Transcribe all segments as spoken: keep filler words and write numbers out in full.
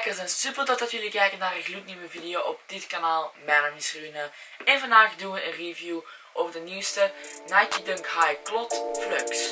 kijkers en super tof dat jullie kijken naar een gloednieuwe video op dit kanaal. Mijn naam is Rune en vandaag doen we een review over de nieuwste Nike Dunk High Clot Flux.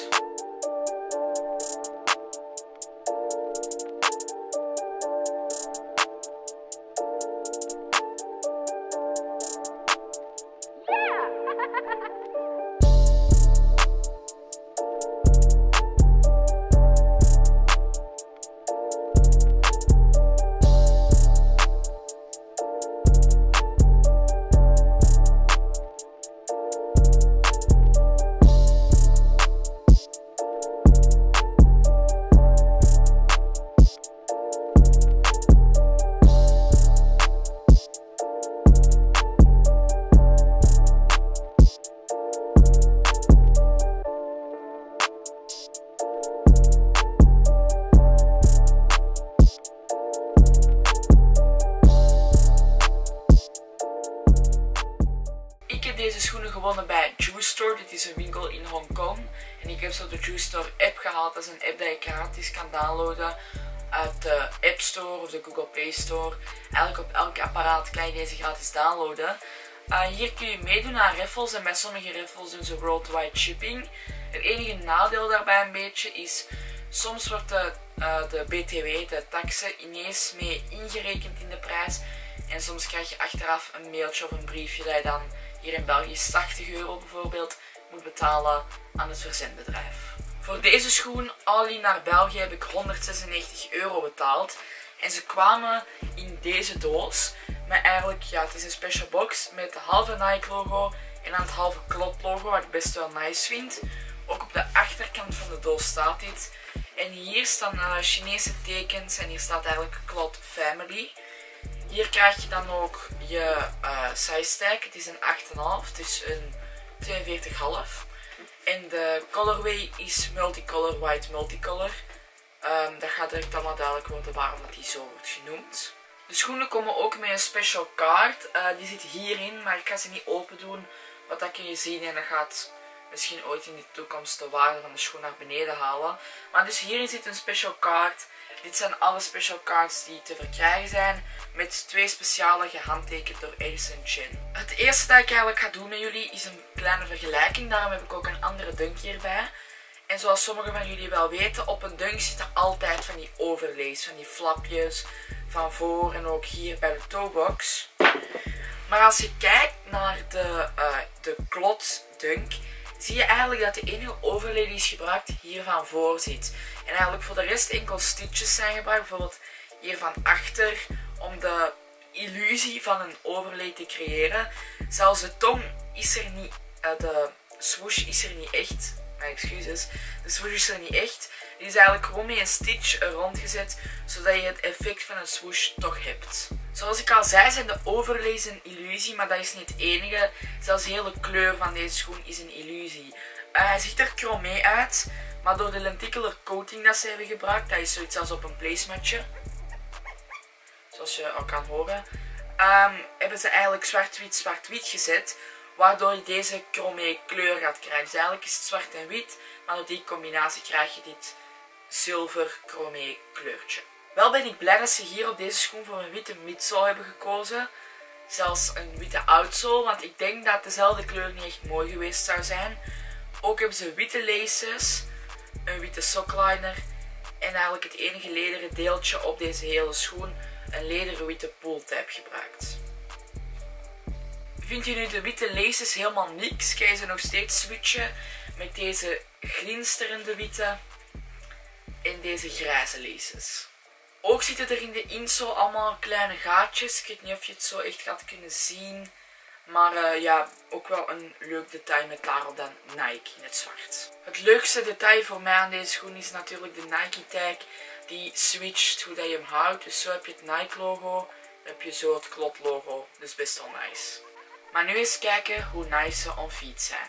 Ik heb deze schoenen gewonnen bij Juice Store. Dit is een winkel in Hongkong. En ik heb zo de Juice Store app gehaald. Dat is een app die je gratis kan downloaden uit de App Store of de Google Play Store. Eigenlijk op elk apparaat kan je deze gratis downloaden. Uh, hier kun je meedoen aan raffles en bij sommige raffles doen ze worldwide shipping. Het enige nadeel daarbij een beetje is, soms wordt de, uh, de B T W, de taxe, ineens mee ingerekend in de prijs. En soms krijg je achteraf een mailtje of een briefje dat je dan hier in België tachtig euro bijvoorbeeld moet betalen aan het verzendbedrijf. Voor deze schoen, alleen naar België, heb ik honderdzesennegentig euro betaald. En ze kwamen in deze doos. Met eigenlijk, ja, het is een special box met de halve Nike logo en dan het halve Clot logo, wat ik best wel nice vind. Ook op de achterkant van de doos staat dit. En hier staan uh, Chinese tekens en hier staat eigenlijk Clot Family. Hier krijg je dan ook je uh, size tag. Het is een acht komma vijf, dus een tweeënveertig komma vijf. En de colorway is multicolor, white multicolor. Um, dat gaat direct allemaal duidelijk worden waarom dat die zo wordt genoemd. De schoenen komen ook met een special card. Uh, die zit hierin, maar ik ga ze niet open doen. Want dat kun je zien en dat gaat misschien ooit in de toekomst de waarde van de schoen naar beneden halen. Maar dus hierin zit een special card. Dit zijn alle special cards die te verkrijgen zijn, met twee speciale gehandtekend door Edison Chen. Het eerste dat ik eigenlijk ga doen met jullie is een kleine vergelijking. Daarom heb ik ook een andere dunk hierbij. En zoals sommigen van jullie wel weten, op een dunk zit er altijd van die overlays, van die flapjes van voor en ook hier bij de toebox. Maar als je kijkt naar de, uh, de Clot dunk, zie je eigenlijk dat de enige overlay die is gebruikt hier van voor zit. En eigenlijk voor de rest enkel stitches zijn gebruikt, bijvoorbeeld hier van achter, om de illusie van een overlay te creëren. Zelfs de tong is er niet, uh, de swoosh is er niet echt. Mijn excuses, de swoosh is er niet echt. Die is eigenlijk gewoon met een stitch er rondgezet, zodat je het effect van een swoosh toch hebt. Zoals ik al zei, zijn de overlays een illusie, maar dat is niet het enige. Zelfs de hele kleur van deze schoen is een illusie. Uh, hij ziet er chromé uit, maar door de lenticular coating dat ze hebben gebruikt, dat is zoiets als op een placematje, zoals je al kan horen, um, hebben ze eigenlijk zwart-wit zwart-wit gezet, waardoor je deze chromé kleur gaat krijgen. Dus eigenlijk is het zwart en wit, maar door die combinatie krijg je dit zilver chromé kleurtje. Wel ben ik blij dat ze hier op deze schoen voor een witte midsole hebben gekozen. Zelfs een witte outsole, want ik denk dat dezelfde kleur niet echt mooi geweest zou zijn. Ook hebben ze witte laces, een witte sockliner en eigenlijk het enige lederen deeltje op deze hele schoen, een lederen witte pulltab gebruikt. Vind je nu de witte laces helemaal niks, kan je ze nog steeds switchen met deze glinsterende witte en deze grijze laces. Ook zitten er in de insole allemaal kleine gaatjes. Ik weet niet of je het zo echt gaat kunnen zien. Maar uh, ja, ook wel een leuk detail met daarop dan Nike in het zwart. Het leukste detail voor mij aan deze schoen is natuurlijk de Nike tag. Die switcht hoe dat je hem houdt. Dus zo heb je het Nike logo. Dan heb je zo het Clot logo. Dus best wel nice. Maar nu eens kijken hoe nice ze on feet zijn.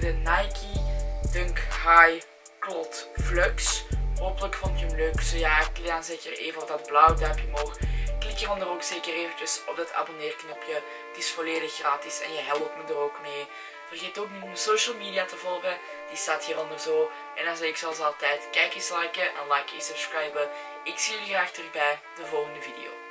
de Nike Dunk High Cloud Flux. Hopelijk vond je hem leuk. Zo ja, klik dan zeker even op dat blauwe duimpje omhoog. Klik hieronder ook zeker eventjes op dat abonneerknopje. Het is volledig gratis en je helpt me er ook mee. Vergeet ook niet mijn social media te volgen. Die staat hieronder zo. En dan zeg ik zoals altijd, kijk eens liken en like eens subscriben. Ik zie jullie graag terug bij de volgende video.